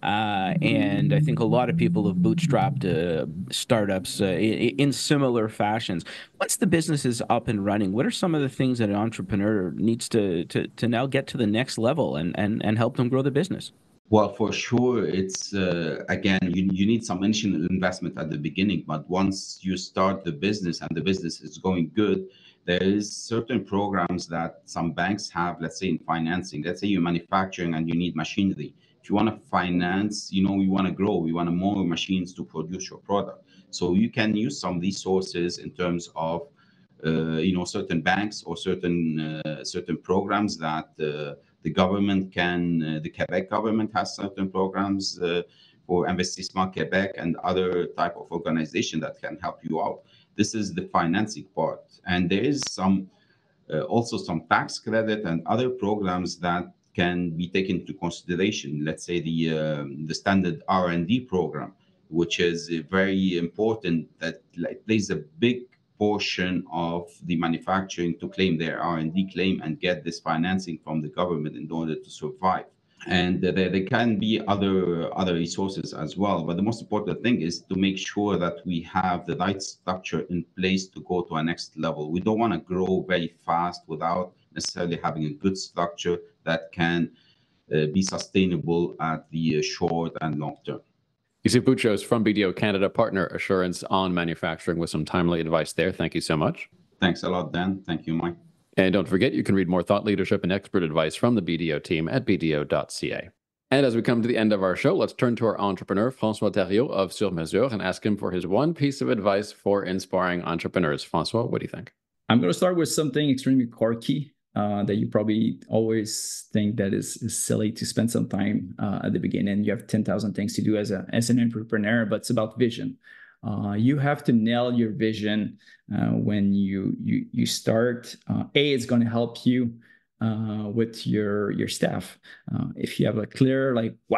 and I think a lot of people have bootstrapped startups in similar fashions. Once the business is up and running, what are some of the things that an entrepreneur needs to now get to the next level and help them grow the business? Well, for sure, it's again, you need some initial investment at the beginning, but once you start the business and the business is going good, There is certain programs that some banks have, let's say in financing. Let's say you're manufacturing and you need machinery. If you want to finance, you want to grow, you want more machines to produce your product. So you can use some resources in terms of, certain banks or certain programs that the government can, the Quebec government has certain programs for Investissement Québec and other type of organization that can help you out. This is the financing part. And there is also some tax credit and other programs that can be taken into consideration. Let's say the standard R&D program, which is very important, that plays a big portion of the manufacturing to claim their R&D claim and get this financing from the government in order to survive. And there can be other resources as well. But the most important thing is to make sure that we have the right structure in place to go to a next level. We don't want to grow very fast without necessarily having a good structure that can be sustainable at the short and long term. Youssef Bouchos from BDO Canada, partner assurance on manufacturing, with some timely advice there. Thank you so much. Thanks a lot, Dan. Thank you, Mike. And don't forget, you can read more thought leadership and expert advice from the BDO team at bdo.ca. And as we come to the end of our show, let's turn to our entrepreneur, François Thériault of Sur Mesure, and ask him for his one piece of advice for inspiring entrepreneurs. François, what do you think? I'm going to start with something extremely quirky that you probably always think that is silly to spend some time at the beginning. You have 10,000 things to do as an entrepreneur, but it's about vision. You have to nail your vision when you start. It's going to help you with your staff. If you have a clear,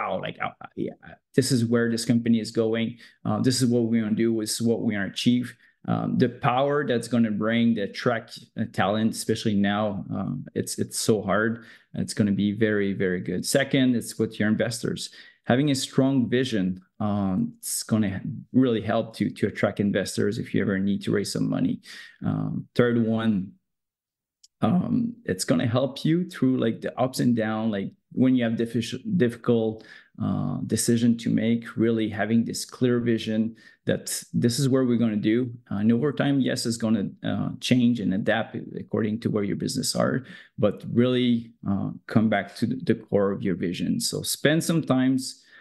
this is where this company is going. This is what we're going to do. This is what we're going to achieve. The power that's going to bring the attract talent, especially now, it's so hard. It's going to be very, very good. Second, it's with your investors. Having a strong vision, it's going to really help to attract investors if you ever need to raise some money. Third one, it's going to help you through the ups and downs, when you have difficult decision to make, really having this clear vision that this is where we're going to do. And over time, yes, it's going to change and adapt according to where your business are, but really come back to the core of your vision. So spend some time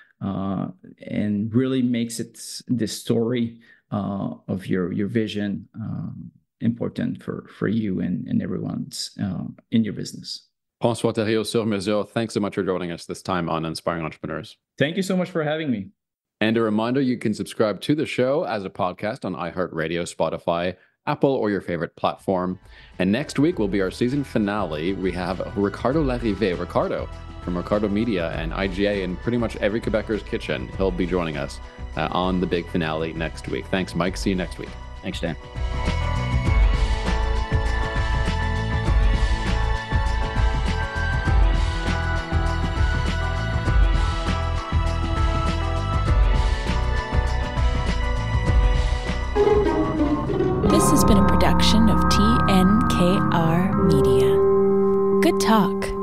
and really makes it the story of your vision important for you and everyone's in your business. François Thériault, Sur Mesure, thanks so much for joining us this time on Inspiring Entrepreneurs. Thank you so much for having me. And a reminder, you can subscribe to the show as a podcast on iHeartRadio, Spotify, Apple, or your favorite platform. And next week will be our season finale. We have Ricardo Larrivée, Ricardo from Ricardo Media and IGA and pretty much every Quebecer's kitchen. He'll be joining us on the big finale next week. Thanks, Mike. See you next week. Thanks, Dan. This has been a production of TNKR Media. Good talk.